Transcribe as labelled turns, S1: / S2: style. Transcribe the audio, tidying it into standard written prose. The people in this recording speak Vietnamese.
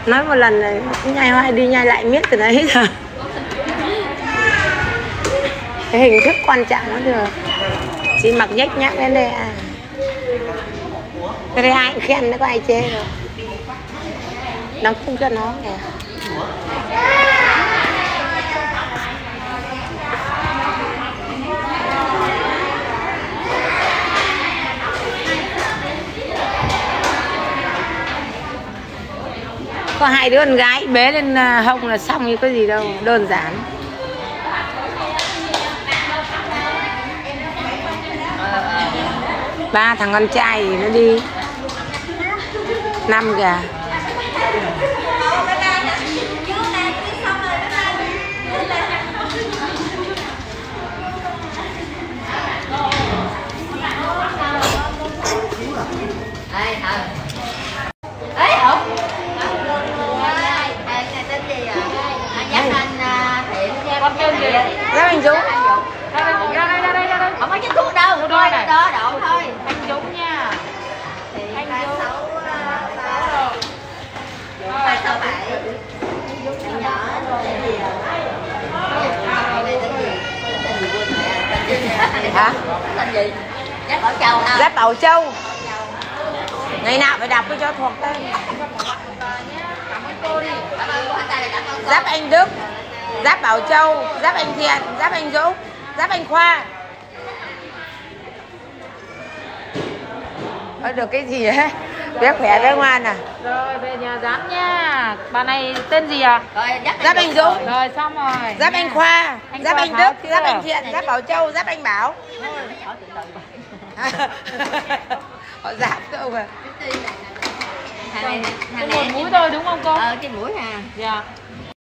S1: Nói một lần này nhai hoài đi nhai lại miết từ đấy giờ. Cái hình thức quan trọng nó được. Chị mặc nhách nhác lên đây à. Cái đây ai cũng khen, nó có ai chê đâu. Đóng khung cho nó kìa. Có hai đứa con gái bế lên hông là xong như có gì đâu, đơn giản. Ba thằng con trai thì nó đi 5 gà. Giáp anh Dũng.
S2: Ra đây. Không có chích thuốc đâu. Thôi đó đậu thôi.
S3: Anh Dũng nha. Anh Dũng.
S2: Rồi sao vậy? Anh Dũng nhỏ tên gì à?
S1: Hả?
S2: Tên gì? Giáp Bảo Châu hả?
S1: Giáp Bảo Châu. Ngày nào phải đọc cái cho thuộc tên. Giáp anh Đức, Giáp Bảo Châu, Giáp anh Thiện, Giáp anh Dũng, Giáp anh Khoa. Được cái gì ấy? Bé khỏe đấy ngoan à.
S3: Rồi về nhà dán nha. Bà này tên gì à?
S2: Rồi
S1: Giáp anh Dũng.
S3: Rồi xong rồi.
S1: Giáp anh Khoa, Giáp
S3: Khoa
S1: anh Đức,
S3: chưa?
S1: Giáp anh Thiện, Giáp Bảo Châu, Giáp anh Bảo. Họ giáp đâu mà.
S2: Hàng này
S3: một mũi thôi đúng không cô?
S2: Trên mũi hà.
S3: Dạ.